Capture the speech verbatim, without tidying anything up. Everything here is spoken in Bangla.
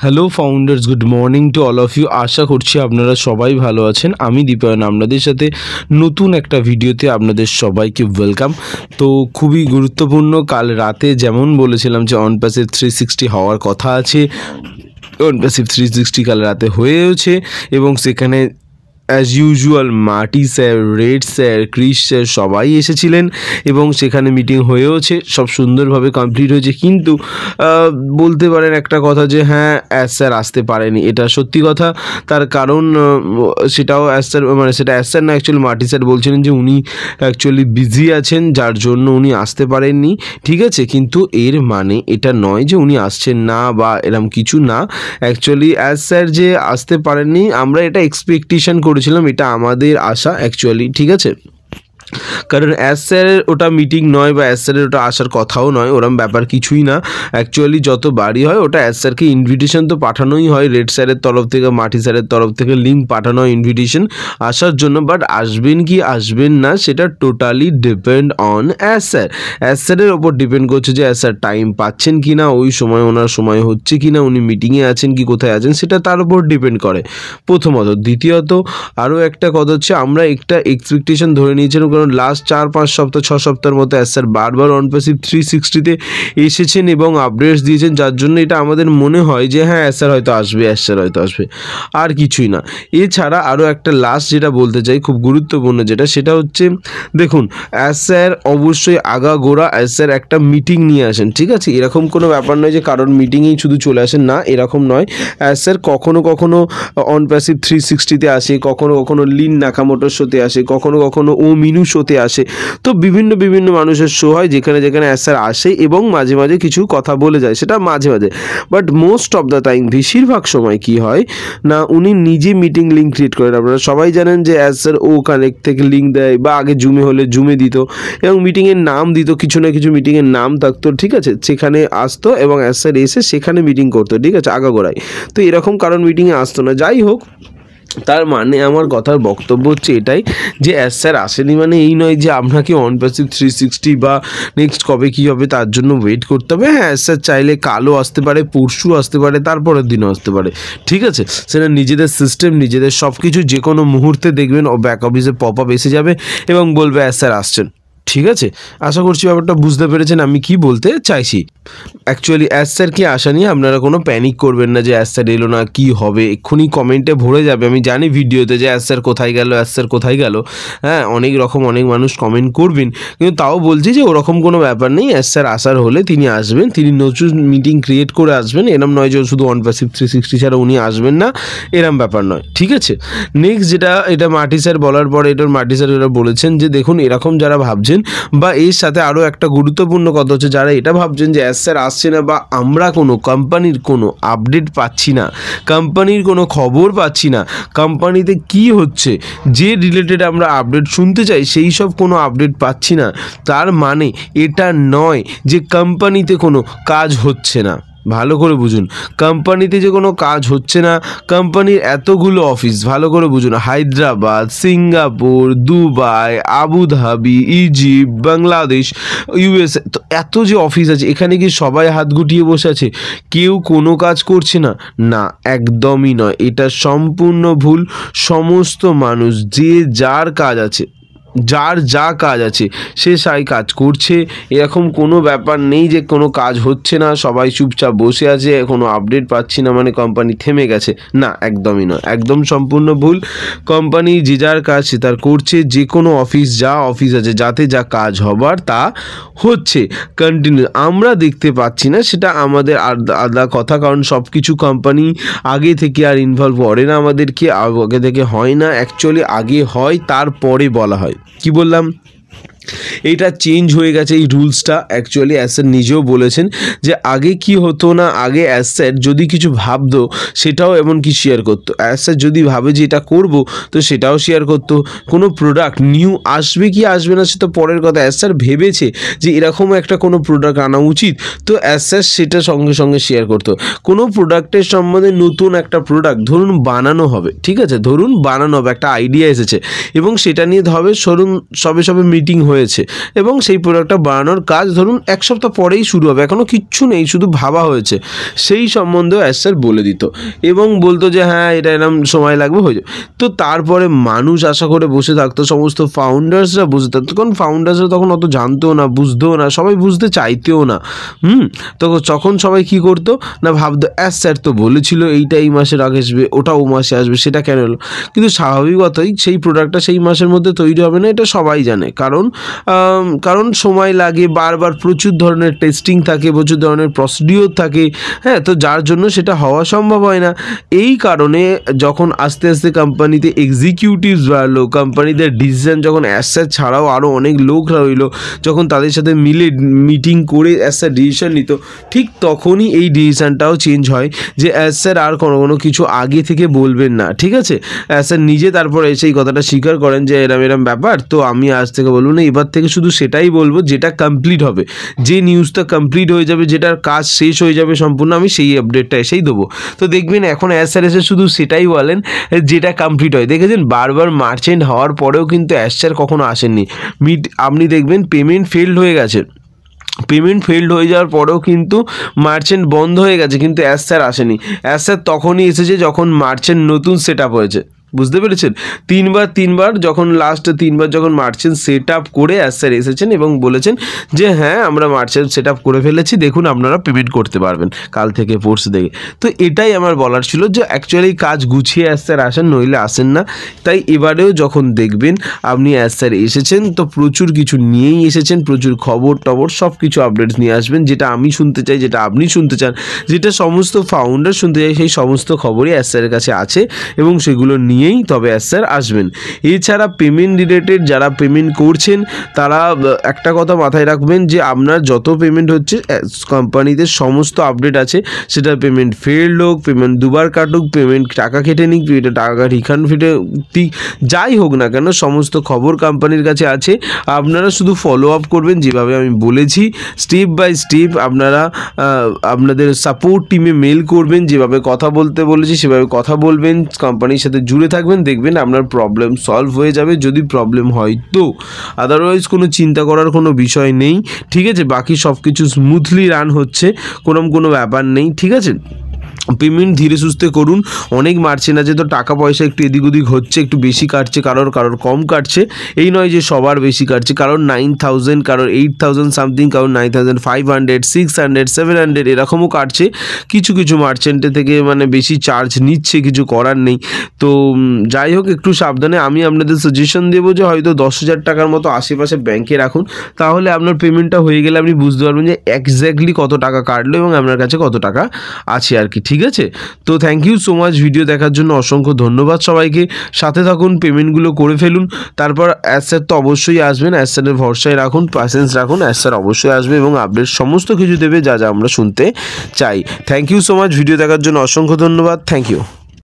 Hello founders, good morning to all of you. আশা করছি আপনারা সবাই ভালো আছেন। আমি দীপায়ন আপনাদের সাথে নতুন একটা ভিডিওতে আপনাদের সবাইকে ওয়েলকাম। তো খুবই গুরুত্বপূর্ণ, কাল রাতে যেমন বলেছিলাম যে অন প্যাসিভ থ্রি সিক্সটি হওয়ার কথা আছে, অন প্যাসিভ থ্রি সিক্সটি কাল রাতে হয়েওছে এবং সেখানে অ্যাজ ইউজুয়াল মাটি sir, red sir, Chris sir সবাই এসেছিলেন এবং সেখানে মিটিং হয়েওছে, সব সুন্দরভাবে কমপ্লিট হয়েছে। কিন্তু বলতে পারেন একটা কথা যে হ্যাঁ অ্যাজ স্যার আসতে পারেনি, এটা সত্যি কথা। তার কারণ সেটাও অ্যাজ স্যার মানে সেটা অ্যাজ স্যার না, অ্যাকচুয়ালি মাটি স্যার বলছিলেন যে উনি অ্যাকচুয়ালি বিজি আছেন, যার জন্য উনি আসতে পারেননি। ঠিক আছে, কিন্তু এর মানে এটা নয় যে উনি আসছেন না বা এরম কিছু না। অ্যাকচুয়ালি অ্যাজ স্যার যে আসতে পারেননি, আমরা এটা এক্সপেকটেশন করেছিলাম, এটা আমাদের আশা অ্যাকচুয়ালি। ঠিক আছে, কারণ অ্যাজ স্যারের ওটা মিটিং নয় বা অ্যাজ স্যারের ওটা আসার কথাও নয়, ওরম ব্যাপার কিছুই না। অ্যাকচুয়ালি যত বাড়ি হয় ওটা অ্যাজ স্যারকে ইনভিটেশন তো পাঠানোই হয়, রেড স্যারের তরফ থেকে, মাটি স্যারের তরফ থেকে লিঙ্ক পাঠানো হয় ইনভিটেশন আসার জন্য। বাট আসবেন কি আসবেন না সেটা totally depend on Ash sir. Ash স্যারের ওপর ডিপেন্ড করছে যে অ্যাজ স্যার টাইম পাচ্ছেন কি না, ওই সময় ওনার সময় হচ্ছে কি না, উনি মিটিংয়ে আছেন কি কোথায় আছেন, সেটা তার উপর ডিপেন্ড করে প্রথমত। দ্বিতীয়ত আরও একটা কথা হচ্ছে, আমরা একটা এক্সপেকটেশন ধরে নিয়েছিলাম, কারণ লাস্ট চার পাঁচ সপ্তাহ ছ সপ্তাহের মতো অ্যাজ স্যার বারবার অন প্যাসিভ থ্রি সিক্সটিতে এসেছেন এবং আপডেটস দিয়েছেন, যার জন্য এটা আমাদের মনে হয় যে হ্যাঁ অ্যাজ স্যার হয়তো আসবে, অ্যাজ স্যার হয়তো আসবে, আর কিছুই না। এছাড়া আরও একটা লাস্ট যেটা বলতে চাই, খুব গুরুত্বপূর্ণ যেটা, সেটা হচ্ছে দেখুন অ্যাজ স্যার অবশ্যই আগাগোড়া অ্যাজ স্যার একটা মিটিং নিয়ে আসেন। ঠিক আছে, এরকম কোনো ব্যাপার নয় যে কারণ মিটিংয়েই শুধু চলে আসেন, না এরকম নয়। অ্যাজ স্যার কখনো কখনো অন প্যাসিভ থ্রি সিক্সটিতে আসে, কখনো কখনো লিন নাকামোটোর শোতে আসে, কখনো কখনো ও মিনু শোতে আসে। তো বিভিন্ন বিভিন্ন মানুষের শো হয় যেখানে যেখানে অ্যাজ স্যার আসে এবং মাঝে মাঝে কিছু কথা বলে যায়, সেটা মাঝে মাঝে। But most of the time, বেশিরভাগ সময় কি হয় না, উনি নিজে মিটিং লিঙ্ক ক্রিয়েট করেন। আপনারা সবাই জানেন যে অ্যাজ স্যার ও কানেক্ট থেকে লিঙ্ক দেয়, বা আগে জুমে হলে জুমে দিত এবং মিটিংয়ের নাম দিত, কিছু না কিছু মিটিংয়ের নাম থাকতো। ঠিক আছে, সেখানে আসতো এবং অ্যাজ স্যার এসে সেখানে মিটিং করতো। ঠিক আছে, আগাগোড়ায়। তো এরকম কারণ মিটিংয়ে আসতো না। যাই হোক, তার মানে আমার কথার বক্তব্য হচ্ছে এটাই যে অ্যাজ স্যার আসেনি মানে এই নয় যে আপনাকে অন প্যাসিভ থ্রি সিক্সটি বা নেক্সট কবে কী হবে তার জন্য ওয়েট করতে হবে। হ্যাঁ অ্যাজ স্যার চাইলে কালও আসতে পারে, পরশু আসতে পারে, তারপরের দিনও আসতে পারে। ঠিক আছে, সেটা নিজেদের সিস্টেম, নিজেদের সব কিছু যে কোনো মুহূর্তে দেখবেন ও ব্যাক অফিসে পপ আপ এসে যাবে এবং বলবে অ্যাজ স্যার আসছেন। ঠিক আছে, আশা করছি ব্যাপারটা বুঝতে পেরেছেন আমি কি বলতে চাইছি। অ্যাকচুয়ালি অ্যাজ স্যার কি আসা নিয়ে আপনারা কোনো প্যানিক করবেন না যে অ্যাজ স্যার এলো না, কী হবে, এক্ষুনি কমেন্টে ভরে যাবে। আমি জানি ভিডিওতে যে অ্যাজ স্যার কোথায় গেল, অ্যাজ স্যার কোথায় গেল, হ্যাঁ অনেক রকম অনেক মানুষ কমেন্ট করবেন, কিন্তু তাও বলছি যে ওরকম কোনো ব্যাপার নেই। অ্যাজ স্যার আসার হলে তিনি আসবেন, তিনি নতুন মিটিং ক্রিয়েট করে আসবেন, এরম নয় যে শুধু অন প্যাসিভ থ্রি সিক্সটি ছাড়া উনি আসবেন না, এরম ব্যাপার নয়। ঠিক আছে, নেক্সট যেটা, এটা মাটি স্যার বলার পরে এটার মাটি স্যার এরা বলেছেন যে দেখুন এরকম যারা ভাবছেন, বা এর সাথে আরও একটা গুরুত্বপূর্ণ কথা হচ্ছে, যারা এটা ভাবছেন যে অ্যাজ স্যার আসছে না বা আমরা কোনো কোম্পানির কোনো আপডেট পাচ্ছি না, কোম্পানির কোনো খবর পাচ্ছি না, কোম্পানিতে কি হচ্ছে যে রিলেটেড আমরা আপডেট শুনতে চাই সেই সব কোনো আপডেট পাচ্ছি না, তার মানে এটা নয় যে কোম্পানিতে কোনো কাজ হচ্ছে না। ভালো করে বুঝুন, কোম্পানিতে যে কোনো কাজ হচ্ছে না, কোম্পানির এতগুলো অফিস, ভালো করে বুঝুন, Hyderabad, Singapore, Dubai, Abu Dhabi, Egypt, Bangladesh, USA, তো এত যে অফিস আছে, এখানে কি সবাই হাত গুটিয়ে বসে আছে, কেউ কোনো কাজ করছে না? না, একদমই নয়, এটা সম্পূর্ণ ভুল। সমস্ত মানুষ যে যার কাজ আছে, যার যা কাজ আছে সে সাই কাজ করছে, এরকম কোনো ব্যাপার নেই যে কোনো কাজ হচ্ছে না, সবাই চুপচাপ বসে আছে, কোনো আপডেট পাচ্ছি না মানে কোম্পানি থেমে গেছে। না, একদমই নয়, একদম সম্পূর্ণ ভুল। কোম্পানি যে যার কাজ সে তার করছে, যে কোনো অফিস যা অফিস আছে যাতে যা কাজ হবার তা হচ্ছে কন্টিনিউ। আমরা দেখতে পাচ্ছি না সেটা আমাদের আলাদা কথা, কারণ সব কিছু কোম্পানি আগে থেকে আর ইনভলভ করে না আমাদেরকে, আগে থেকে হয় না, অ্যাকচুয়ালি আগে হয় তারপরে বলা হয়। কি বললাম, এইটা চেঞ্জ হয়ে গেছে এই রুলসটা। অ্যাকচুয়ালি অ্যাজ স্যার নিজেও বলেছেন যে আগে কি হতো না, আগে অ্যাজ স্যার যদি কিছু ভাবতো সেটাও এমন কি শেয়ার করতো, অ্যাজ স্যার যদি ভাবে যে এটা করবো তো সেটাও শেয়ার করতো। কোনো প্রোডাক্ট নিউ আসবে কি আসবে না সেটা পরের কথা, অ্যাজ স্যার ভেবেছে যে এরকম একটা কোনো প্রোডাক্ট আনা উচিত, তো অ্যাজ স্যার সেটা সঙ্গে সঙ্গে শেয়ার করতো। কোনো প্রোডাক্টের সম্বন্ধে নতুন একটা প্রোডাক্ট ধরুন বানানো হবে, ঠিক আছে, ধরুন বানানো হবে, একটা আইডিয়া এসেছে এবং সেটা নিয়ে ধরবে, ধরুন সবে সবে মিটিং হয়ে হয়েছে এবং সেই প্রোডাক্টটা বানানোর কাজ ধরুন এক সপ্তাহ পরেই শুরু হবে, এখনও কিচ্ছু নেই, শুধু ভাবা হয়েছে, সেই সম্বন্ধেও অ্যাসার বলে দিত এবং বলতো যে হ্যাঁ এটা এরকম সময় লাগবে হয়ে যাবে। তো তারপরে মানুষ আশা করে বসে থাকতো, সমস্ত ফাউন্ডার্সরা বসে থাকতো, কারণ ফাউন্ডার্সরা তখন অত জানতেও না, বুঝতেও না, সবাই বুঝতে চাইতেও না। হুম তো তখন সবাই কি করতো না, ভাবতো অ্যাস স্যার তো বলেছিল এইটা এই মাসের আগে আসবে, ওটা ও মাসে আসবে, সেটা কেন হলো? কিন্তু স্বাভাবিকতই সেই প্রোডাক্টটা সেই মাসের মধ্যে তৈরি হবে না, এটা সবাই জানে, কারণ কারণ সময় লাগে, বারবার প্রচুর ধরনের টেস্টিং থাকে, প্রচুর ধরনের প্রসিডিওর থাকে, হ্যাঁ, তো যার জন্য সেটা হওয়া সম্ভব হয় না। এই কারণে যখন আস্তে আস্তে কোম্পানিতে এক্সিকিউটিভস বাড়লো, কোম্পানিদের ডিসিশন যখন অ্যাসার ছাড়াও আরও অনেক লোক রইলো, যখন তাদের সাথে মিলে মিটিং করে অ্যাসার ডিসিশন নিত, ঠিক তখনই এই ডিসিশনটাও চেঞ্জ হয় যে অ্যাসার আর কোনো কোনো কিছু আগে থেকে বলবেন না, ঠিক আছে। অ্যাসার নিজে তারপর এসে এই কথাটা স্বীকার করেন যে এরম এরম ব্যাপার, তো আমি আজ থেকে বলবো না, এবার থেকে শুধু সেটাই বলবো যেটা কমপ্লিট হবে, যে নিউজটা কমপ্লিট হয়ে যাবে, যেটার কাজ শেষ হয়ে যাবে সম্পূর্ণ, আমি সেই আপডেটটা এসেই দেবো। তো দেখবেন এখন অ্যাসার এসে শুধু সেটাই বলেন যেটা কমপ্লিট হয়। দেখেছেন বারবার মার্চেন্ট হওয়ার পরেও কিন্তু অ্যাসার কখনো আসেননি। মিট আপনি দেখবেন পেমেন্ট ফেলড হয়ে গেছে, পেমেন্ট ফেলড হয়ে যাওয়ার পরেও কিন্তু মার্চেন্ট বন্ধ হয়ে গেছে, কিন্তু অ্যাসার আসেনি। অ্যাসার তখনই এসেছে যখন মার্চেন্ট নতুন সেট আপ হয়েছে, বুঝতে পেরেছেন? তিনবার তিনবার যখন লাস্ট তিনবার যখন মার্চেন্ট সেট আপ করে অ্যাসার এসেছেন এবং বলেছেন যে হ্যাঁ আমরা মার্চেন্ট সেট আপ করে ফেলেছি, দেখুন আপনারা পেমেন্ট করতে পারবেন কাল থেকে পরশু থেকে। তো এটাই আমার বলার ছিল যে অ্যাকচুয়ালি কাজ গুছিয়ে অ্যাসার আসেন, নইলে আসেন না। তাই এবারেও যখন দেখবেন আপনি অ্যাসার এসেছেন, তো প্রচুর কিছু নিয়েই এসেছেন, প্রচুর খবর টবর সব কিছু আপডেটস নিয়ে আসবেন, যেটা আমি শুনতে চাই, যেটা আপনি শুনতে চান, যেটা সমস্ত ফাউন্ডার শুনতে চাই, সেই সমস্ত খবরই অ্যাসারের কাছে আছে এবং সেগুলো নিয়ে তবে অ্যাসার আসবেন। এছাড়া পেমেন্ট রিলেটেড যারা পেমেন্ট করছেন তারা একটা কথা মাথায় রাখবেন যে আপনার যত পেমেন্ট হচ্ছে কোম্পানিতে সমস্ত আপডেট আছে, সেটা পেমেন্ট ফেলড হোক, পেমেন্ট দুবার কাটুক, পেমেন্ট টাকা কেটে নিক, টাকা রিফান্ড ফিটে যাই হোক না কেন, সমস্ত খবর কোম্পানির কাছে আছে। আপনারা শুধু ফলো আপ করবেন যেভাবে আমি বলেছি, স্টেপ বাই স্টেপ আপনারা আপনাদের সাপোর্ট টিমে মেল করবেন, যেভাবে কথা বলতে বলেছি সেভাবে কথা বলবেন, কোম্পানির সাথে জুড়ে থাকবেন, দেখবেন আপনার প্রবলেম সলভ হয়ে যাবে, যদি প্রবলেম হয় তো। আদারওয়াইজ কোনো চিন্তা করার কোনো বিষয় নেই, ঠিক আছে। বাকি সব কিছু স্মুথলি রান হচ্ছে, কোনো কোনো ব্যাপার নেই, ঠিক আছে। পেমেন্ট ধীরে সুস্থে করুন। অনেক মার্চেন্ট আছে তো টাকা পয়সা একটু এদিক ওদিক হচ্ছে, একটু বেশি কাটছে, কারোর কারোর কম কাটছে, এই নয় যে সবার বেশি কাটছে, কারোর নাইন থাউজেন্ড কারোর এইট থাউজেন্ড সামথিং, কারোর nine thousand five hundred six hundred seven hundred এরকমও কাটছে। কিছু কিছু মার্চেন্টে থেকে মানে বেশি চার্জ নিচ্ছে, কিছু করার নেই। তো যাই হোক একটু সাবধানে, আমি আপনাদের সাজেশন দেবো যে হয়তো দশ হাজার টাকার মতো আশেপাশে ব্যাংকে রাখুন, তাহলে আপনার পেমেন্টটা হয়ে গেলে আপনি বুঝতে পারবেন যে এক্স্যাক্টলি কত টাকা কাটলো এবং আপনার কাছে কত টাকা আছে আর কি, ঠিক আছে। তো thank you so much, video দেখার জন্য অসংখ্য ধন্যবাদ সবাইকে। সাথে থাকুন, পেমেন্টগুলো করে ফেলুন, তারপর অ্যাসার তো অবশ্যই আসবেন, অ্যাসারের ভরসায় রাখুন, প্যাসেন্স রাখুন, অ্যাসার অবশ্যই আসবে এবং আপডেট সমস্ত কিছু দেবে যা যা আমরা শুনতে চাই। Thank you so much, video দেখার জন্য অসংখ্য ধন্যবাদ, থ্যাংক ইউ।